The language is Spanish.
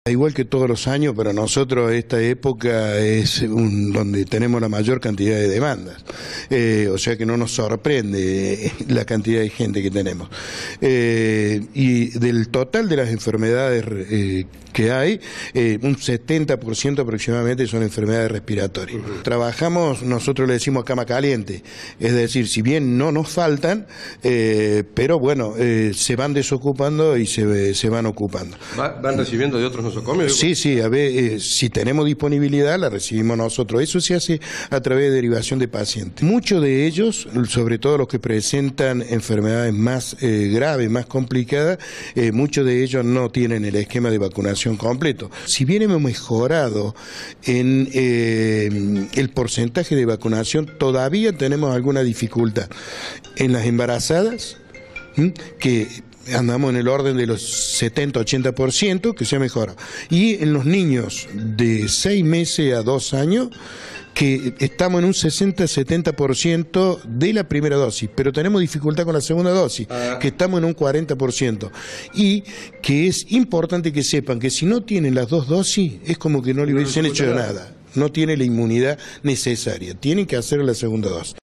Igual que todos los años, para nosotros esta época es donde tenemos la mayor cantidad de demandas, o sea que no nos sorprende la cantidad de gente que tenemos. Y del total de las enfermedades que hay, un 70% aproximadamente son enfermedades respiratorias. Trabajamos, nosotros le decimos cama caliente, es decir, si bien no nos faltan, pero bueno, se van desocupando y se van ocupando. ¿Van recibiendo de otros nosocomios? Sí, a ver, si tenemos disponibilidad la recibimos nosotros. Eso se hace a través de derivación de pacientes. Muchos de ellos, sobre todo los que presentan enfermedades más graves, más complicadas, muchos de ellos no tienen el esquema de vacunación completo. Si bien hemos mejorado en el porcentaje de vacunación, todavía tenemos alguna dificultad en las embarazadas, que andamos en el orden de los 70-80%, que se ha mejorado. Y en los niños de 6 meses a 2 años, que estamos en un 60-70% de la primera dosis, pero tenemos dificultad con la segunda dosis, que estamos en un 40%. Y que es importante que sepan que si no tienen las 2 dosis, es como que no le hubiesen hecho nada. No tiene la inmunidad necesaria, tienen que hacer la segunda dosis.